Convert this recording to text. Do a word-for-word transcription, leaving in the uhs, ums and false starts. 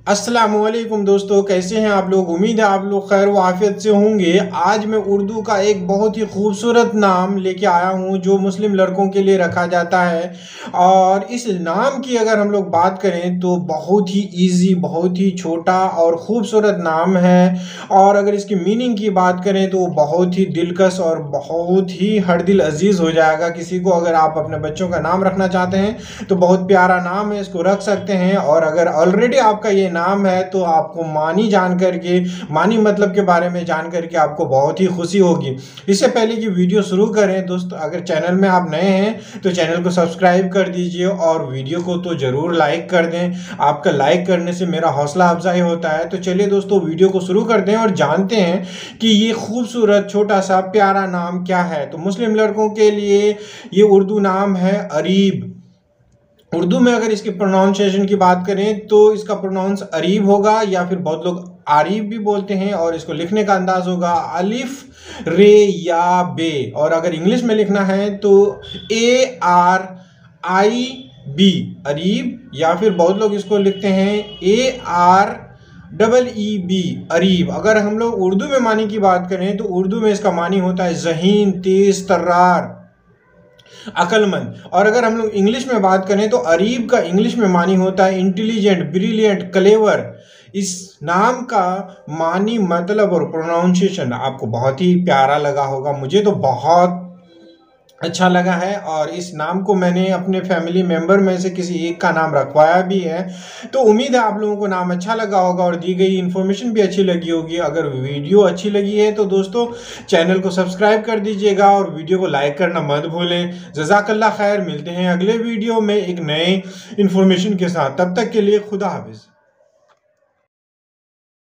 अस्सलामुअलैकुम दोस्तों, कैसे हैं आप लोग। उम्मीद है आप लोग खैर व आफियत से होंगे। आज मैं उर्दू का एक बहुत ही खूबसूरत नाम लेके आया हूं जो मुस्लिम लड़कों के लिए रखा जाता है। और इस नाम की अगर हम लोग बात करें तो बहुत ही इजी, बहुत ही छोटा और ख़ूबसूरत नाम है। और अगर इसकी मीनिंग की बात करें तो बहुत ही दिलकश और बहुत ही हर दिल अजीज़ हो जाएगा किसी को। अगर आप अपने बच्चों का नाम रखना चाहते हैं तो बहुत प्यारा नाम है, इसको रख सकते हैं। और अगर ऑलरेडी आपका ये नाम है तो आपको मानी जान करके, मानी मतलब के बारे में जान करके आपको बहुत ही खुशी होगी। इससे पहले कि वीडियो शुरू करें दोस्त, अगर चैनल में आप नए हैं तो चैनल को सब्सक्राइब कर दीजिए और वीडियो को तो ज़रूर लाइक कर दें। आपका लाइक करने से मेरा हौसला अफजाई होता है। तो चलिए दोस्तों, वीडियो को शुरू करते हैं और जानते हैं कि ये खूबसूरत छोटा सा प्यारा नाम क्या है। तो मुस्लिम लड़कों के लिए ये उर्दू नाम है अरीब। उर्दू में अगर इसके प्रोनाउंसिएशन की बात करें तो इसका प्रोनाउंस अरीब होगा, या फिर बहुत लोग आरिब भी बोलते हैं। और इसको लिखने का अंदाज होगा अलिफ रे या बे। और अगर इंग्लिश में लिखना है तो ए आर आई बी अरीब, या फिर बहुत लोग इसको लिखते हैं A R double E B अरीब। अगर हम लोग उर्दू में मानी की बात करें तो उर्दू में इसका मानी होता है ज़हीन, तेज तर्रार, अक्लमंद। और अगर हम लोग इंग्लिश में बात करें तो अरीब का इंग्लिश में मानी होता है इंटेलिजेंट, ब्रिलियंट, क्लेवर। इस नाम का मानी मतलब और प्रोनाउंसिएशन आपको बहुत ही प्यारा लगा होगा। मुझे तो बहुत अच्छा लगा है। और इस नाम को मैंने अपने फैमिली मेम्बर में से किसी एक का नाम रखवाया भी है। तो उम्मीद है आप लोगों को नाम अच्छा लगा होगा और दी गई इन्फॉर्मेशन भी अच्छी लगी होगी। अगर वीडियो अच्छी लगी है तो दोस्तों चैनल को सब्सक्राइब कर दीजिएगा और वीडियो को लाइक करना मत भूलें। जज़ाकल्लाह खैर। मिलते हैं अगले वीडियो में एक नए इन्फॉर्मेशन के साथ। तब तक के लिए खुदा हाफिज़।